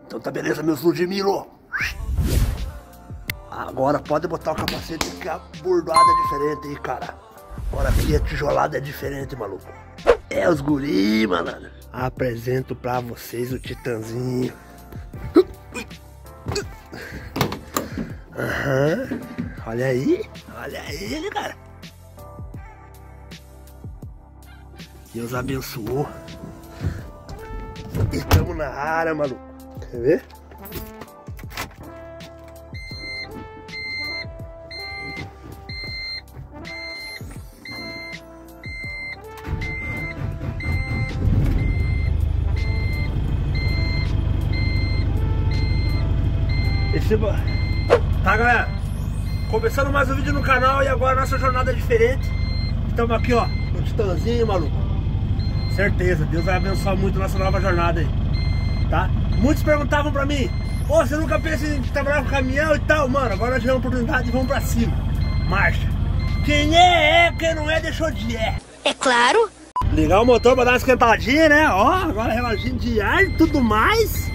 Então tá beleza, meus Ludmilo. Agora pode botar o capacete que a bordoada é diferente aí, cara. Agora aqui a tijolada é diferente, maluco. É os guri, malandro. Apresento pra vocês o Titãzinho. Aham. Olha aí. Olha ele, cara. Deus abençoou. Estamos na área, maluco. Quer ver? Tá, galera, começando mais um vídeo no canal e agora nossa jornada é diferente. Estamos aqui, ó, no Titãzinho, maluco. Certeza, Deus vai abençoar muito nossa nova jornada aí, tá? Muitos perguntavam pra mim: ô, você nunca pensa em trabalhar com caminhão e tal? Mano, agora nós tivemos a oportunidade e vamos pra cima. Marcha. Quem é, quem não é, deixou de é. É claro. Ligar o motor pra dar uma esquentadinha, né? Ó, agora reloginho de ar e tudo mais.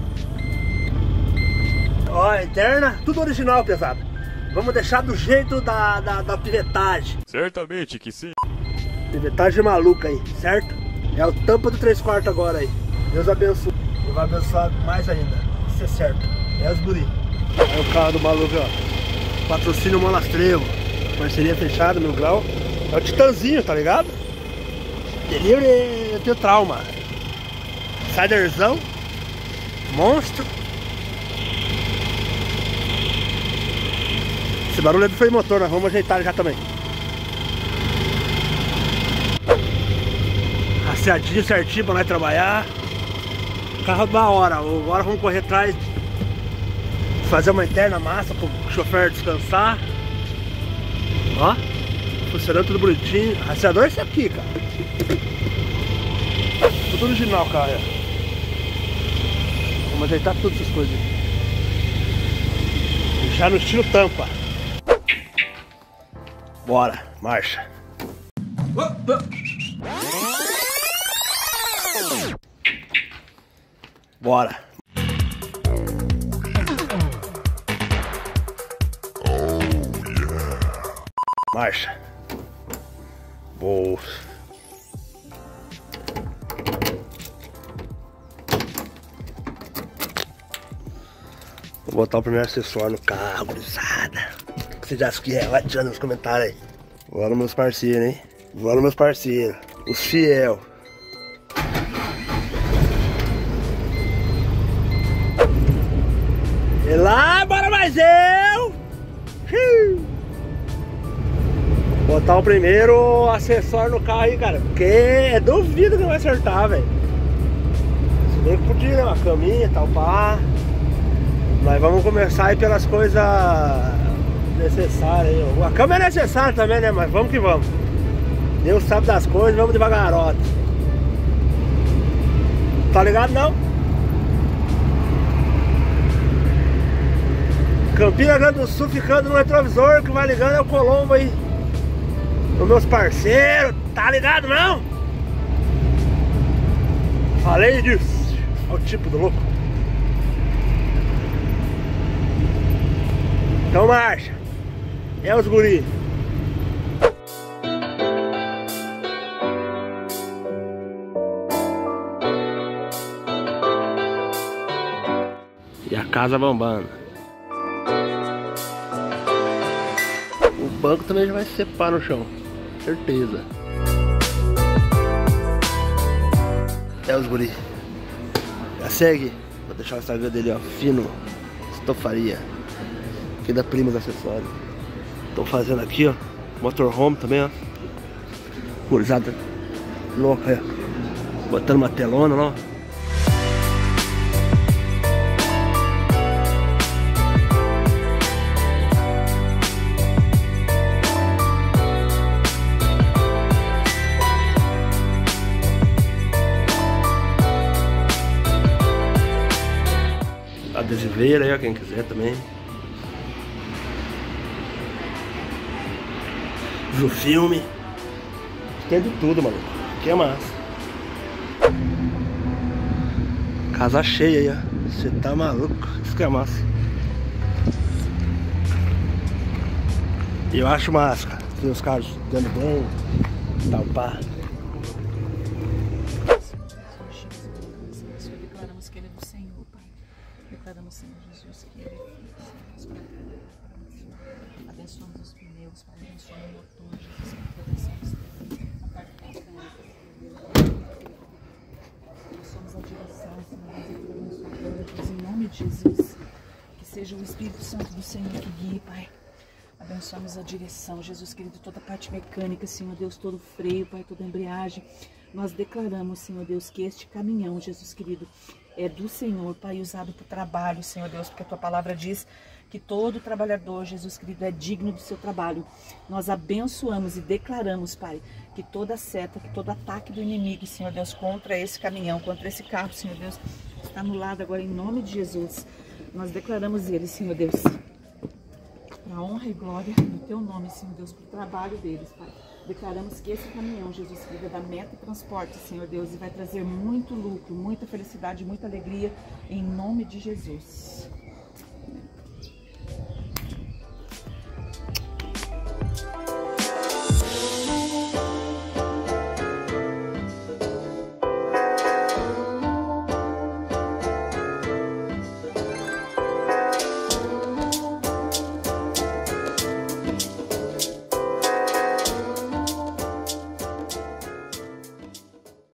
Ó, interna, tudo original, pesado. Vamos deixar do jeito da pivetagem. Certamente que sim. Pivetagem maluca aí, certo? É o tampa do 3/4 agora aí. Deus abençoe. E vai abençoar mais ainda. Isso é certo. É os guri. É o carro do maluco, ó. Patrocínio Monastrevo. Parceria fechada, 1000 grau. É o Titãzinho, tá ligado? Delivery, eu tenho trauma. Siderzão. Monstro. Esse barulho é do freio motor, nós vamos ajeitar já também. Acertadinho, certinho pra nós trabalhar. Carro da hora. Agora vamos correr atrás, fazer uma interna massa pro chofer descansar. Ó, funcionando tudo bonitinho. Rastreador é esse aqui, cara. Tudo original, cara. Vamos ajeitar todas essas coisas. Já no estilo tampa. Bora, marcha. Bora. Marcha. Boa. Vou botar o primeiro acessório no carro, gurizada. Você já quer? Vai tirando nos comentários aí. Bora, meus parceiros, hein? Bora, meus parceiros. Os fiel. E lá, bora mais eu! Botar o primeiro acessório no carro aí, cara. Porque duvido que não vai acertar, velho. Se bem que podia, né? Uma caminha e tal, pá. Nós vamos começar aí pelas coisas necessárias aí. A cama é necessária também, né? Mas vamos que vamos. Deus sabe das coisas, vamos devagarote. Tá ligado, não? Campina Grande do Sul ficando no retrovisor, que vai ligando é o Colombo aí. Os meus parceiros, tá ligado, não? Falei disso. Olha o tipo do louco. Então marcha. É os guri. E a casa bombando. O banco também já vai se separar no chão. Certeza. É os guri. Já segue. Vou deixar o Instagram dele, ó. Fino Estofaria. Aqui da Primas Acessórios. Estão fazendo aqui, ó. Motorhome também, ó. Gurizada louca aí, ó. Botando uma telona, ó. Adesiveira aí, ó, quem quiser também. Do filme. Tem de tudo, mano. Aqui é massa. Casa cheia aí, ó. Você tá maluco? Isso que é massa. Eu acho massa, cara. Tem os carros dando bem, tal, pá. Declaramos que Ele é do Senhor, Pai. Declaramos, Senhor Jesus, que Ele é filho. Abençoamos os pneus, Pai. Abençoamos o motor, Jesus. Abençoamos a parte da frente. Abençoamos a direção, Senhor Jesus. Em nome de Jesus. Que seja o Espírito Santo do Senhor que guie, Pai. Abençoamos a direção, Jesus querido, toda a parte mecânica, Senhor Deus, todo o freio, Pai, toda a embreagem. Nós declaramos, Senhor Deus, que este caminhão, Jesus querido, é do Senhor, Pai, usado para o trabalho, Senhor Deus, porque a Tua palavra diz que todo trabalhador, Jesus querido, é digno do seu trabalho. Nós abençoamos e declaramos, Pai, que toda seta, que todo ataque do inimigo, Senhor Deus, contra esse caminhão, contra esse carro, Senhor Deus, está anulado agora em nome de Jesus. Nós declaramos ele, Senhor Deus, para a honra e glória do Teu nome, Senhor Deus, para o trabalho deles, Pai. Declaramos que esse caminhão, Jesus, é da Meta Transporte, Senhor Deus, e vai trazer muito lucro, muita felicidade, muita alegria, em nome de Jesus.